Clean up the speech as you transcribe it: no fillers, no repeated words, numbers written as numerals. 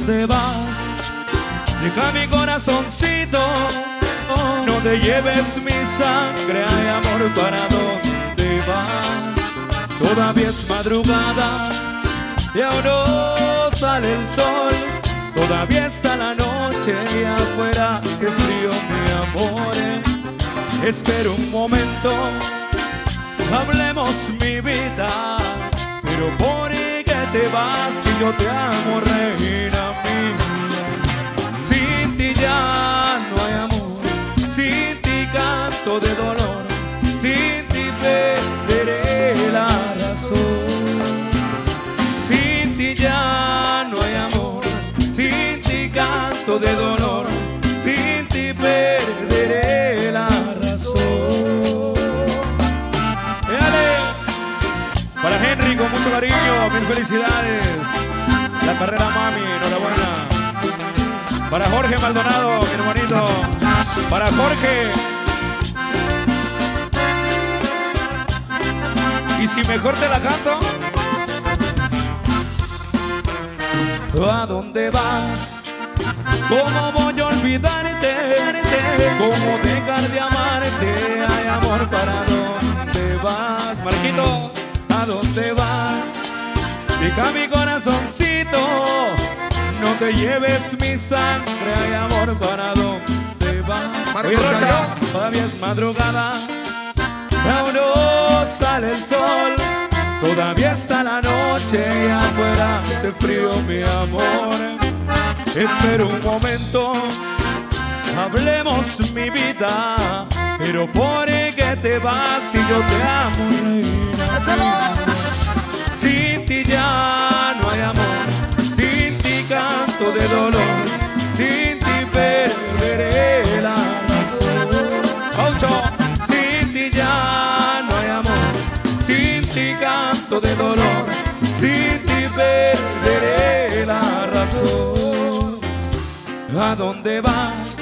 dónde vas? Deja mi corazoncito, no te lleves mi sangre, ay amor, ¿para dónde vas? Todavía es madrugada y aún no sale el sol, todavía está la noche y afuera qué frío, mi amor. Espera un momento, hablemos mi vida, pero ¿por qué te vas si yo te amo, reina mía? Sin ti ya no hay amor, sin ti canto de dolor, sin ti perderé la razón. Sin ti ya no hay amor, sin ti canto de dolor, sin ti perderé la razón. Para Henry, con mucho cariño, mil felicidades. La carrera mami, enhorabuena. Para Jorge Maldonado, mi hermanito. Para Jorge. Y si mejor te la canto. ¿A dónde vas? ¿Cómo voy a olvidarte? ¿Cómo dejar de amarte? Ay amor, ¿para dónde vas? Marquito, ¿a dónde vas? Deja mi corazoncito, no te lleves mi sangre, ay amor, ¿para dónde vas? Oye, Rocha, todavía es madrugada, aún no sale el sol, todavía está la noche y afuera hace frío, mi amor. Espera un momento, hablemos mi vida, pero ¿por qué te vas si yo te amo, reina? Sin ti ya no hay amor, sin ti canto de dolor, sin ti perderé la razón. Ocho. Sin ti ya no hay amor, sin ti canto de dolor, sin ti perderé la razón. ¿A dónde vas?